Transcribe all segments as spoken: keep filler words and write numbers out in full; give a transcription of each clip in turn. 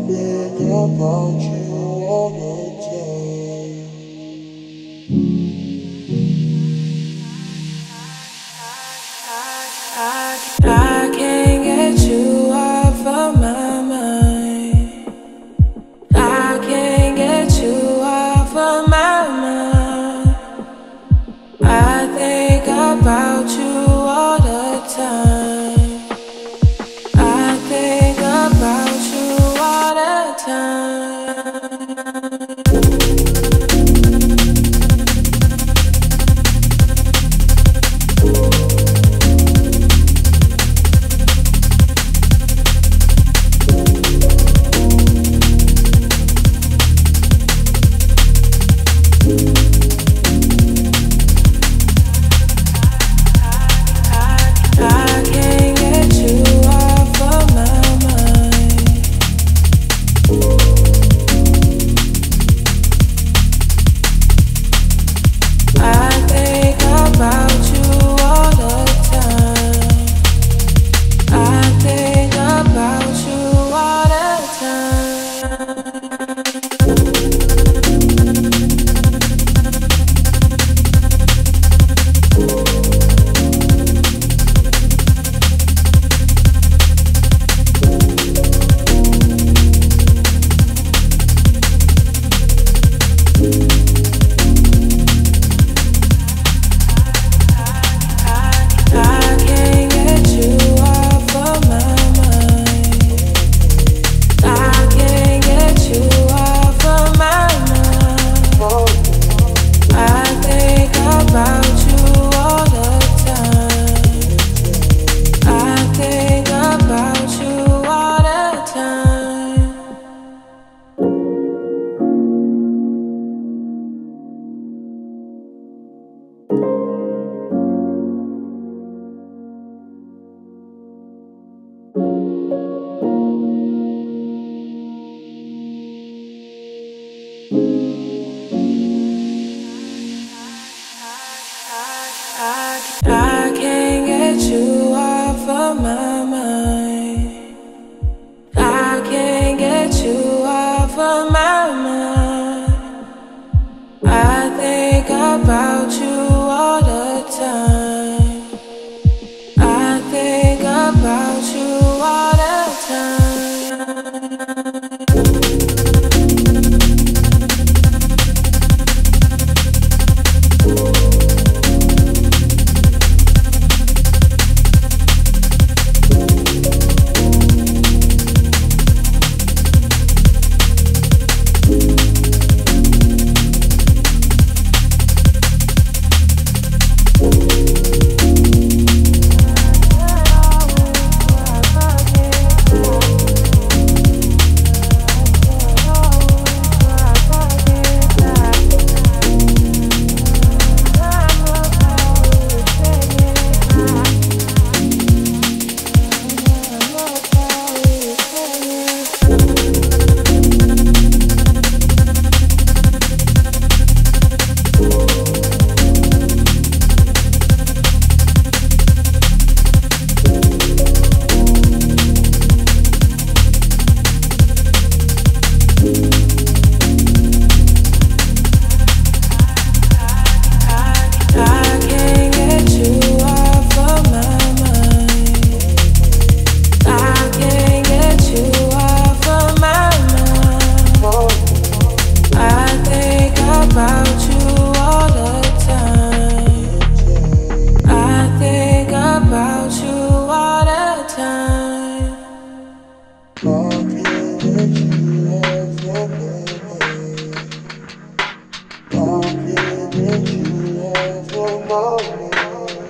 about you all the time. I can't get you off of my mind. I can't get you off of my mind. I think about you all the time. I think about you all the time. I can't get you off of my mind. I can't get you off of my mind. I think about you all the time. I think about you all the time.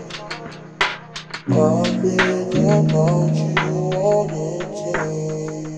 I think about you all the time.